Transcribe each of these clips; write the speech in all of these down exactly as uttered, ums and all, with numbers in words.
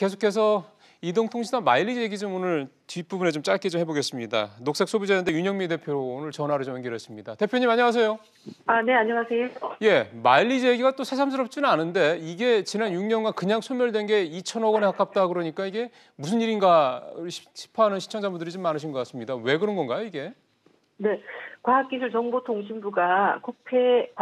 계속해서 이동통신사 마일리지 얘기 좀 오늘 뒷부분에 좀 짧게 좀 해보겠습니다. 녹색 소비자연대 윤영미 대표로 오늘 전화를 좀 연결했습니다. 대표님 안녕하세요. 아, 네, 안녕하세요. 예, 마일리지 얘기가 또 새삼스럽지는 않은데 이게 지난 육 년간 그냥 소멸된 게 이천억 원에 가깝다 그러니까 이게 무슨 일인가 싶어하는 시청자분들이 좀 많으신 것 같습니다. 왜 그런 건가요, 이게? 네, 과학기술정보통신부가 국회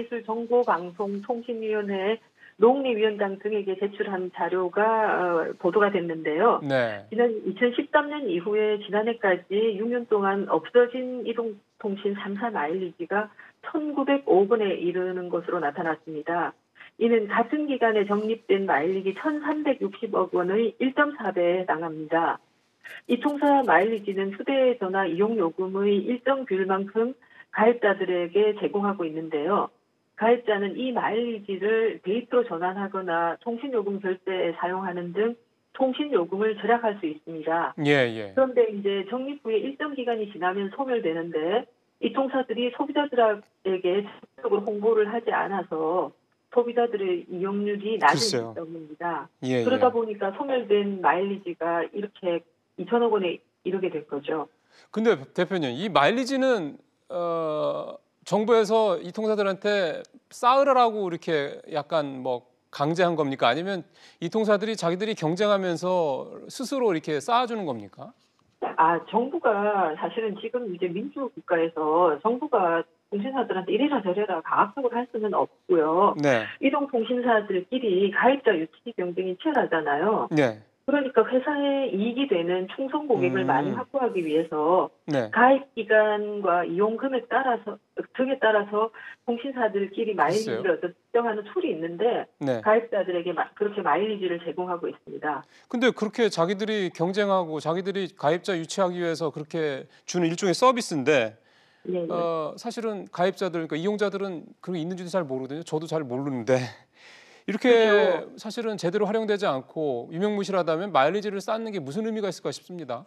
과학기술정보방송통신위원회 농림위원장 등에게 제출한 자료가 어, 보도가 됐는데요. 네. 지난 이천십삼 년 이후에 지난해까지 육 년 동안 없어진 이동통신 삼 사 마일리지가 천구백억 원에 이르는 것으로 나타났습니다. 이는 같은 기간에 적립된 마일리지 천삼백육십억 원의 일 점 사 배에 해당합니다. 이 통사 마일리지는 휴대전화 이용요금의 일정 비율만큼 가입자들에게 제공하고 있는데요. 가입자는 이 마일리지를 데이터로 전환하거나 통신요금 결제에 사용하는 등 통신요금을 절약할 수 있습니다. 예, 예. 그런데 이제 적립 후에 일정 기간이 지나면 소멸되는데 이 통사들이 소비자들에게 적극적으로 홍보를 하지 않아서 소비자들의 이용률이 낮은 때문입니다. 예, 그러다 예. 보니까 소멸된 마일리지가 이렇게 이천억 원에 이르게 된 거죠. 근데 대표님, 이 마일리지는 어, 정부에서 이 통사들한테 쌓으라고 이렇게 약간 뭐 강제한 겁니까? 아니면 이 통사들이 자기들이 경쟁하면서 스스로 이렇게 쌓아주는 겁니까? 아, 정부가 사실은 지금 이제 민주국가에서 정부가 통신사들한테 이래라 저래라 강압적으로 할 수는 없고요. 네. 이동통신사들끼리 가입자 유치 경쟁이 치열하잖아요. 네. 그러니까 회사에 이익이 되는 충성 고객을 음. 많이 확보하기 위해서 네. 가입 기간과 이용 금액 따라서 등에 따라서 통신사들끼리 마일리지를 어떤 특정하는 툴이 있는데 네. 가입자들에게 그렇게 마일리지를 제공하고 있습니다. 근데 그렇게 자기들이 경쟁하고 자기들이 가입자 유치하기 위해서 그렇게 주는 일종의 서비스인데 네, 네. 어, 사실은 가입자들, 그러니까 이용자들은 그런 게 있는지도 잘 모르거든요. 저도 잘 모르는데 이렇게 그렇죠. 사실은 제대로 활용되지 않고 유명무실하다면 마일리지를 쌓는 게 무슨 의미가 있을까 싶습니다.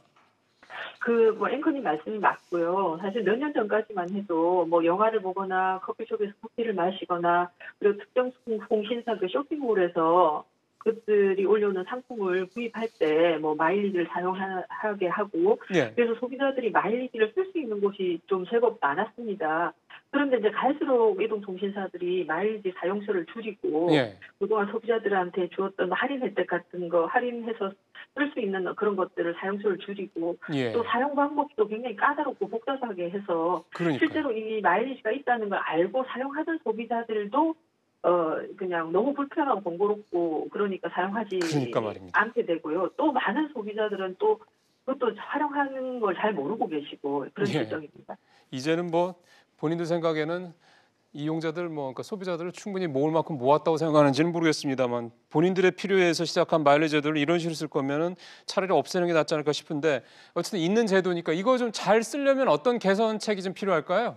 그 뭐 앵커님 말씀이 맞고요. 사실 몇 년 전까지만 해도 뭐 영화를 보거나 커피숍에서 커피를 마시거나 그리고 특정 통신사 그 쇼핑몰에서 그들이 올려놓은 상품을 구입할 때 뭐 마일리지를 사용하게 하고 예. 그래서 소비자들이 마일리지를 쓸 수 있는 곳이 좀 제법 많았습니다. 그런데 이제 갈수록 이동통신사들이 마일리지 사용처를 줄이고 예. 그동안 소비자들한테 주었던 할인 혜택 같은 거 할인해서 쓸 수 있는 그런 것들을 사용처를 줄이고 예. 또 사용 방법도 굉장히 까다롭고 복잡하게 해서 그러니까요. 실제로 이 마일리지가 있다는 걸 알고 사용하던 소비자들도 어 그냥 너무 불편하고 번거롭고 그러니까 사용하지 그러니까 말입니다. 않게 되고요. 또 많은 소비자들은 또 그것도 활용하는 걸 잘 모르고 계시고 그런 예. 실정입니다. 이제는 뭐 본인들 생각에는 이용자들 뭐 그러니까 소비자들을 충분히 모을 만큼 모았다고 생각하는지는 모르겠습니다만 본인들의 필요에 의해서 시작한 마일리지 제도를 이런 식으로 쓸 거면은 차라리 없애는 게 낫지 않을까 싶은데 어쨌든 있는 제도니까 이거 좀 잘 쓰려면 어떤 개선책이 좀 필요할까요?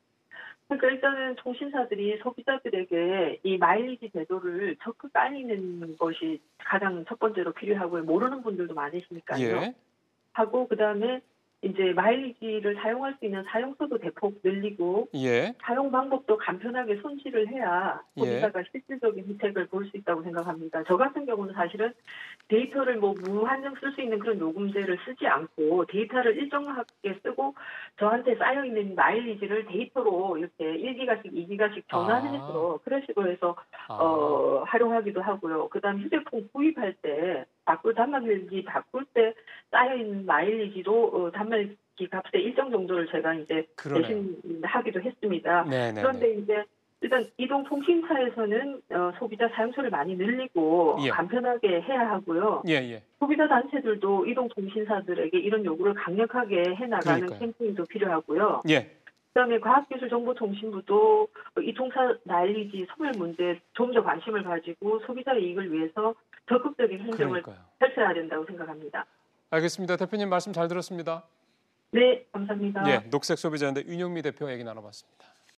그러니까 일단은 통신사들이 소비자들에게 이 마일리지 제도를 적극 알리는 것이 가장 첫 번째로 필요하고요. 모르는 분들도 많으시니까요. 예. 하고 그다음에 이제 마일리지를 사용할 수 있는 사용처도 대폭 늘리고 예. 사용 방법도 간편하게 손질을 해야 소비자가 예. 실질적인 혜택을 볼 수 있다고 생각합니다. 저 같은 경우는 사실은 데이터를 뭐 무한정 쓸 수 있는 그런 요금제를 쓰지 않고 데이터를 일정하게 쓰고 저한테 쌓여있는 마일리지를 데이터로 이렇게 일 기가씩 이 기가씩 전환해서 아. 그런 식으로 해서 아. 어, 활용하기도 하고요. 그다음 휴대폰 구입할 때 바꿀 단말기 바꿀 때 쌓여있는 마일리지도 어, 단말기 값의 일정 정도를 제가 이제 그러네요. 대신하기도 했습니다. 네네네. 그런데 이제 일단 이동통신사에서는 어, 소비자 사용처를 많이 늘리고 예. 간편하게 해야 하고요. 예, 예. 소비자 단체들도 이동통신사들에게 이런 요구를 강력하게 해나가는 그러니까요. 캠페인도 필요하고요. 예. 그다음에 과학기술정보통신부도 이 통사 마일리지 소멸 문제에 좀 더 관심을 가지고 소비자의 이익을 위해서 적극적인 행정을 그러니까요. 펼쳐야 된다고 생각합니다. 알겠습니다. 대표님 말씀 잘 들었습니다. 네, 감사합니다. 예, 녹색 소비자연대 윤영미 대표 얘기 나눠봤습니다.